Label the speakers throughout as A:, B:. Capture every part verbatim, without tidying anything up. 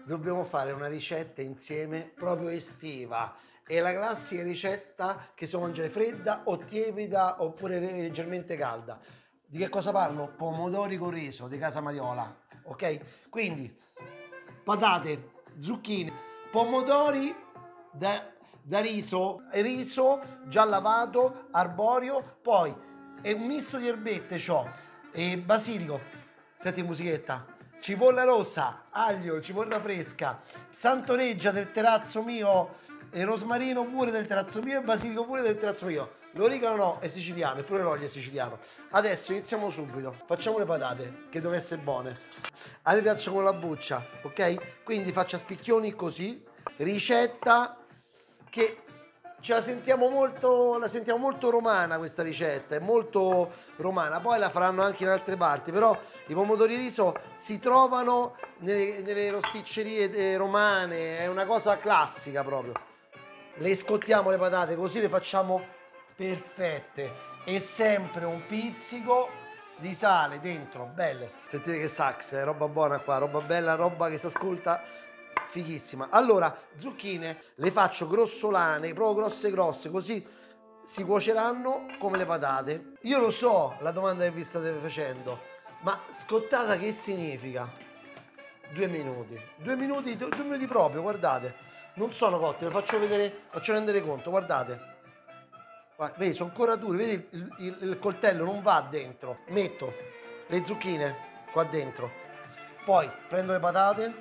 A: dobbiamo fare una ricetta insieme proprio estiva. È la classica ricetta che si può mangiare fredda o tiepida oppure leggermente calda. Di che cosa parlo? Pomodori con riso di Casa Mariola, ok? Quindi patate, zucchine, pomodori da, da riso, riso già lavato, arborio, poi è un misto di erbette, c'ho e basilico, senti musichetta, cipolla rossa, aglio, cipolla fresca, santoreggia del terrazzo mio, e rosmarino pure del terrazzo mio e basilico pure del terrazzo mio. L'origano no, è siciliano, eppure l'olio è siciliano. Adesso iniziamo subito. Facciamo le patate, che devono essere buone. A me piacciono con la buccia, ok? Quindi faccio a spicchioni così. Ricetta che ce la sentiamo molto, la sentiamo molto romana questa ricetta, è molto romana, poi la faranno anche in altre parti, però i pomodori riso si trovano nelle, nelle rosticcerie eh, romane, è una cosa classica proprio. Le scottiamo le patate così le facciamo perfette e sempre un pizzico di sale dentro, belle. Sentite che sax, è roba buona qua, roba bella, roba che si ascolta fighissima. Allora, zucchine le faccio grossolane, proprio grosse grosse, così si cuoceranno come le patate. Io lo so la domanda che vi state facendo, ma scottata che significa? Due minuti, due minuti, due minuti proprio, guardate. Non sono cotte, ve lo faccio vedere, faccio rendere conto, guardate. Guarda, vedi, sono ancora duri, vedi il, il, il coltello non va dentro. Metto le zucchine qua dentro. Poi prendo le patate.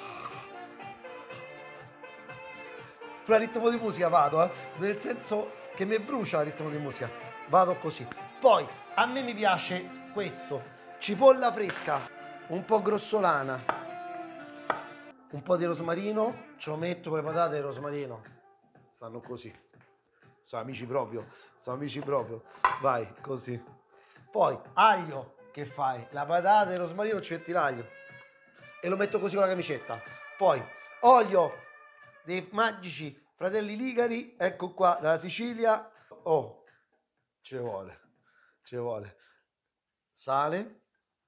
A: Per ritmo di musica vado, eh? Nel senso che mi brucia il ritmo di musica. Vado così. Poi a me mi piace questo, cipolla fresca, un po' grossolana, un po' di rosmarino, ce lo metto con le patate e il rosmarino. Fanno così. Sono amici proprio, sono amici proprio. Vai, così. Poi aglio, che fai? La patata e il rosmarino ci metti l'aglio. E lo metto così con la camicetta. Poi olio dei magici fratelli Ligari, ecco qua, dalla Sicilia. Oh, ci vuole, ci vuole. Sale,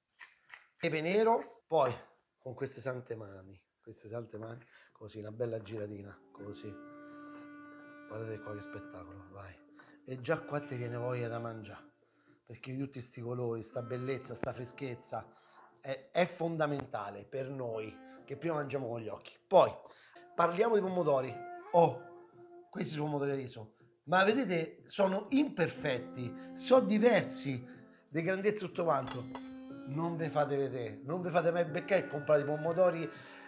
A: pepe nero, poi con queste sante mani, queste sante mani, così, una bella giratina, così. Guardate qua che spettacolo, vai. E già qua ti viene voglia da mangiare, perché di tutti sti colori, sta bellezza, sta freschezza, è, è fondamentale per noi, che prima mangiamo con gli occhi. Poi, parliamo di pomodori. Oh, questi sono pomodori riso. Ma vedete, sono imperfetti, sono diversi, di grandezza tutto quanto. Non vi fate vedere, non vi fate mai beccare e comprate i pomodori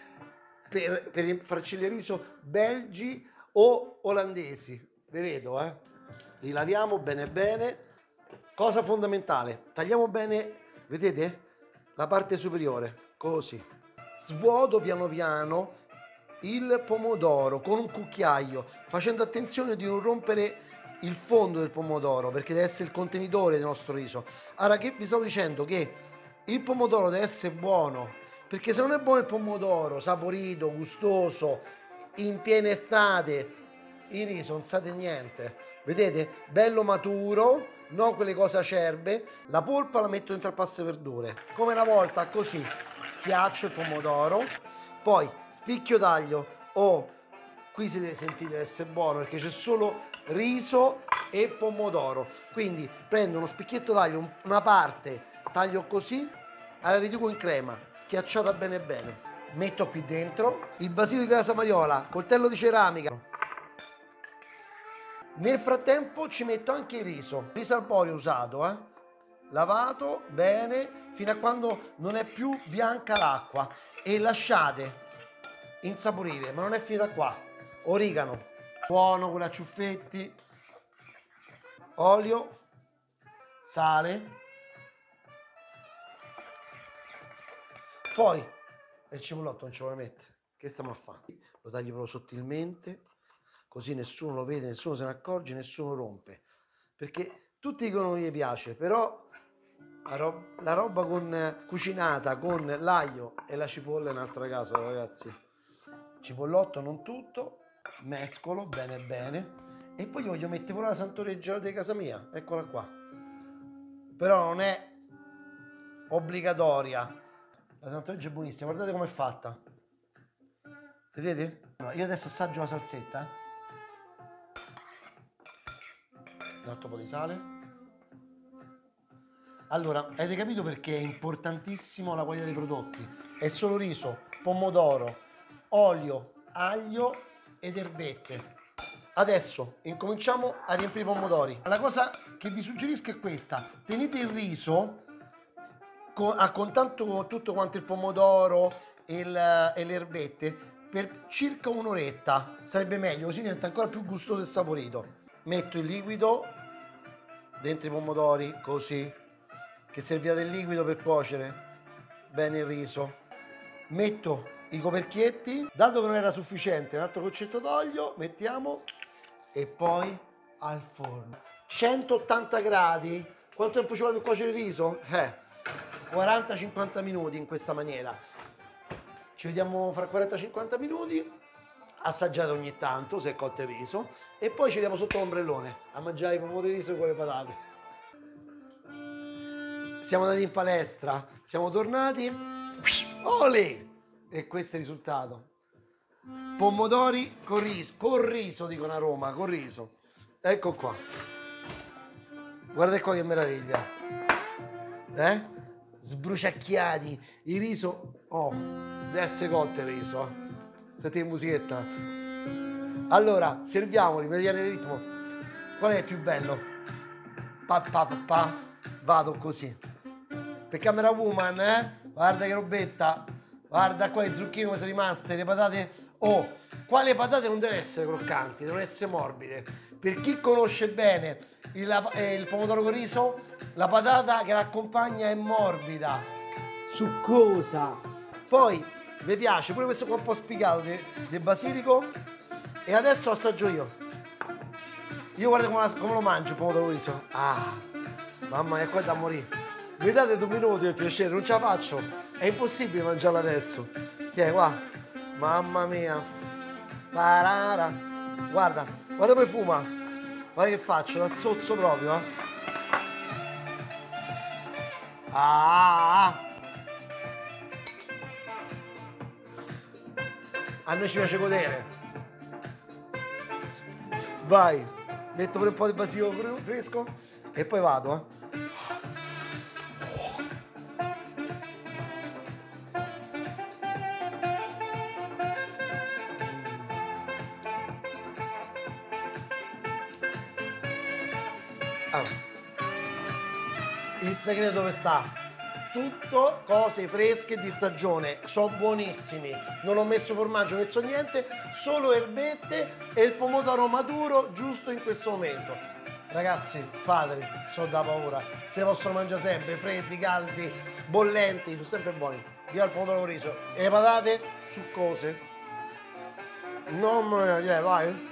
A: per, per i farcilli riso belgi o olandesi. Vi vedo, eh? Li laviamo bene bene. Cosa fondamentale, tagliamo bene, vedete? La parte superiore, così. Svuoto piano piano il pomodoro con un cucchiaio, facendo attenzione di non rompere il fondo del pomodoro, perché deve essere il contenitore del nostro riso. Ora, che vi stavo dicendo? Che il pomodoro deve essere buono, perché se non è buono il pomodoro, saporito, gustoso, in piena estate, il riso non sa di niente. Vedete? Bello maturo, non quelle cose acerbe. La polpa la metto dentro al passo verdure. Come una volta, così. Schiaccio il pomodoro. Poi spicchio d'aglio. Oh, qui si deve sentire, deve essere buono, perché c'è solo riso e pomodoro. Quindi prendo uno spicchietto d'aglio, una parte, taglio così, la riduco in crema, schiacciata bene bene. Metto qui dentro il basilico di Casa Mariola, coltello di ceramica. Nel frattempo ci metto anche il riso, riso arborio usato, eh? Lavato bene fino a quando non è più bianca l'acqua e lasciate insaporire, ma non è finita qua. Origano, buono con la ciuffetti, olio, sale, poi il cipollotto non ce lo vuoi mettere, che stiamo a fare? Lo taglio proprio sottilmente, così nessuno lo vede, nessuno se ne accorge, nessuno rompe, perché tutti dicono che gli piace, però la, rob la roba con, cucinata con l'aglio e la cipolla è un'altra cosa, ragazzi. Cipollotto non tutto, mescolo bene bene e poi io voglio mettere pure la santoreggia di casa mia, eccola qua, però non è obbligatoria. La santoreggia è buonissima, guardate com'è fatta, Vedete? Allora, io adesso assaggio la salsetta. Un altro po' di sale. Allora, avete capito perché è importantissimo la qualità dei prodotti? È solo riso, pomodoro, olio, aglio ed erbette. Adesso incominciamo a riempire i pomodori. La cosa che vi suggerisco è questa: tenete il riso con, a contatto tutto quanto il pomodoro e, il, e le erbette per circa un'oretta. Sarebbe meglio, così diventa ancora più gustoso e saporito. Metto il liquido dentro i pomodori, così, che servirà del liquido per cuocere bene il riso. Metto i coperchietti, dato che non era sufficiente un altro goccetto d'olio, mettiamo, e poi al forno. centottanta gradi. Quanto tempo ci vuole per cuocere il riso? Eh, quaranta cinquanta minuti in questa maniera. Ci vediamo fra quaranta cinquanta minuti, assaggiate ogni tanto se è cotto il riso, e poi ci vediamo sotto l'ombrellone a mangiare i pomodori di riso con le patate. Siamo andati in palestra, siamo tornati, olè! E questo è il risultato. Pomodori con riso, con riso dicono a Roma, con riso. Ecco qua. Guardate qua che meraviglia. Eh? Sbruciacchiati. Il riso, oh, deve essere cotto il riso. Senti che musichetta. Allora, serviamoli, vediamo il ritmo. Qual è il più bello? Pa, pa, pa, pa. Vado così. Per Camera Woman, eh? Guarda che robetta. Guarda qua le zucchine come sono rimaste, le patate. Oh, qua le patate non devono essere croccanti, devono essere morbide. Per chi conosce bene il, eh, il pomodoro con riso, la patata che l'accompagna è morbida, succosa. Poi mi piace pure questo qua un po' spigato del basilico. E adesso assaggio io. Io guarda come, la, come lo mangio il pomodoro con riso. Ah, mamma mia, qua è da morire. Mi date due minuti per piacere, non ce la faccio. È impossibile mangiarla adesso. Tieni, qua. Mamma mia. Parara. Guarda, guarda come fuma. Guarda che faccio, da zozzo proprio. Eh. Ah. A noi ci piace godere. Vai. Metto pure un po' di basilico fresco e poi vado, eh. Il segreto dove sta? Tutto cose fresche di stagione, sono buonissimi, non ho messo formaggio, non ho messo niente, solo erbette e il pomodoro maturo giusto in questo momento. Ragazzi, fateli, sono da paura, si possono mangiare sempre, freddi, caldi, bollenti, sono sempre buoni. Via il pomodoro con riso e le patate succose. Mamma mia, vai.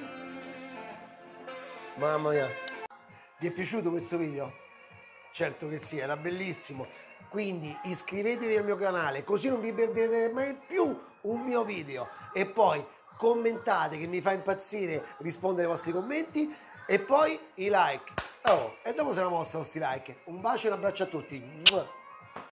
A: Mamma mia. Vi è piaciuto questo video? Certo che sì, era bellissimo. Quindi iscrivetevi al mio canale, così non vi perderete mai più un mio video. E poi commentate, che mi fa impazzire rispondere ai vostri commenti. E poi i like. Oh, e dopo se la mostra questi like. Un bacio e un abbraccio a tutti.